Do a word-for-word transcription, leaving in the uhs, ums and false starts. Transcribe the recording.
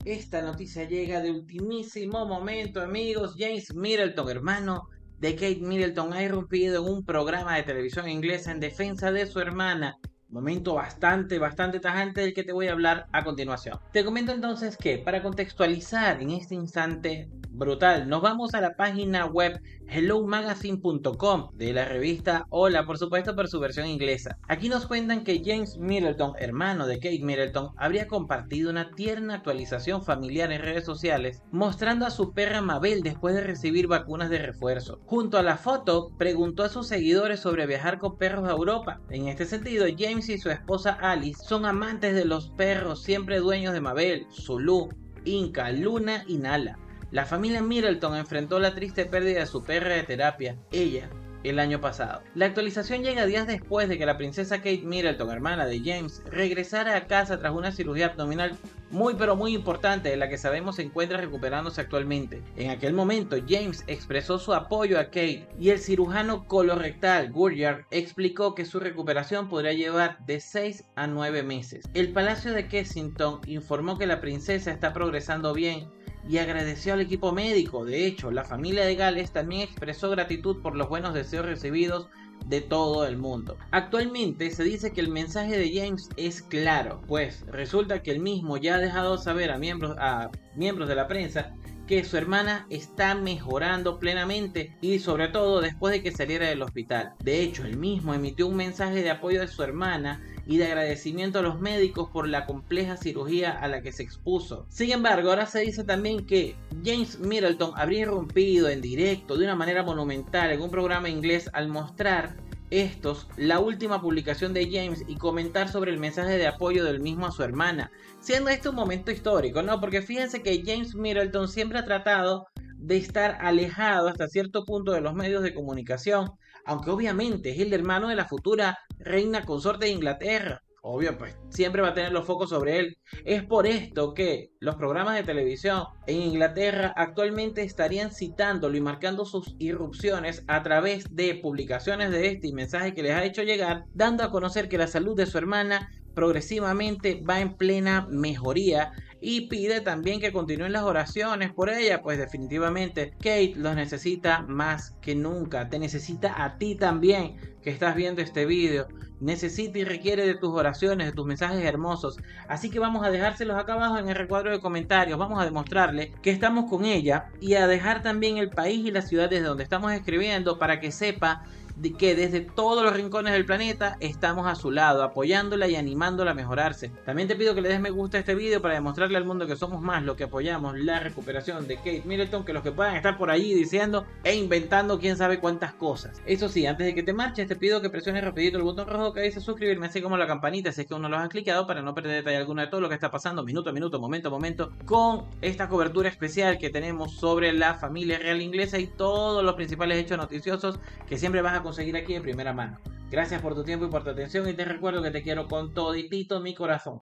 Esta noticia llega de ultimísimo momento, amigos. James Middleton, hermano de Kate Middleton, ha irrumpido en un programa de televisión inglesa en defensa de su hermana. Momento bastante, bastante tajante del que te voy a hablar a continuación. Te comento entonces que, para contextualizar en este instante brutal, nos vamos a la página web hello magazine punto com de la revista Hola, por supuesto, por su versión inglesa. Aquí nos cuentan que James Middleton, hermano de Kate Middleton, habría compartido una tierna actualización familiar en redes sociales mostrando a su perra Mabel después de recibir vacunas de refuerzo. Junto a la foto, preguntó a sus seguidores sobre viajar con perros a Europa. En este sentido, James y su esposa Alice son amantes de los perros, siempre dueños de Mabel, Zulu, Inca, Luna y Nala. La familia Middleton enfrentó la triste pérdida de su perra de terapia, ella, el año pasado. La actualización llega días después de que la princesa Kate Middleton, hermana de James, regresara a casa tras una cirugía abdominal muy pero muy importante, de la que sabemos se encuentra recuperándose actualmente. En aquel momento, James expresó su apoyo a Kate y el cirujano colorectal Goodyear explicó que su recuperación podría llevar de seis a nueve meses. El Palacio de Kensington informó que la princesa está progresando bien y agradeció al equipo médico. De hecho, la familia de Gales también expresó gratitud por los buenos deseos recibidos de todo el mundo. Actualmente se dice que el mensaje de James es claro, pues resulta que el mismo ya ha dejado saber a miembros, a miembros de la prensa que su hermana está mejorando plenamente y sobre todo después de que saliera del hospital. De hecho, él mismo emitió un mensaje de apoyo de su hermana y de agradecimiento a los médicos por la compleja cirugía a la que se expuso. Sin embargo, ahora se dice también que James Middleton habría irrumpido en directo de una manera monumental en un programa inglés al mostrar estos la última publicación de James y comentar sobre el mensaje de apoyo del mismo a su hermana, siendo este un momento histórico, ¿no? Porque fíjense que James Middleton siempre ha tratado de estar alejado hasta cierto punto de los medios de comunicación, aunque obviamente es el hermano de la futura reina consorte de Inglaterra. Obvio, pues siempre va a tener los focos sobre él. Es por esto que los programas de televisión en Inglaterra actualmente estarían citándolo y marcando sus irrupciones a través de publicaciones de este y mensajes que les ha hecho llegar, dando a conocer que la salud de su hermana progresivamente va en plena mejoría y pide también que continúen las oraciones por ella, pues definitivamente Kate los necesita más que nunca. Te necesita a ti también, que estás viendo este vídeo. Necesita y requiere de tus oraciones, de tus mensajes hermosos. Así que vamos a dejárselos acá abajo en el recuadro de comentarios. Vamos a demostrarle que estamos con ella y a dejar también el país y la ciudad desde donde estamos escribiendo para que sepa de que desde todos los rincones del planeta estamos a su lado, apoyándola y animándola a mejorarse. También te pido que le des me gusta a este video para demostrarle al mundo que somos más los que apoyamos la recuperación de Kate Middleton que los que puedan estar por allí diciendo e inventando quién sabe cuántas cosas. Eso sí, antes de que te marches te pido que presiones rapidito el botón rojo que dice suscribirme, así como la campanita si es que aún no lo has clicado, para no perder detalle alguno de todo lo que está pasando minuto a minuto, momento a momento, con esta cobertura especial que tenemos sobre la familia real inglesa y todos los principales hechos noticiosos que siempre vas a conseguir aquí de primera mano. Gracias por tu tiempo y por tu atención y te recuerdo que te quiero con toditito mi corazón.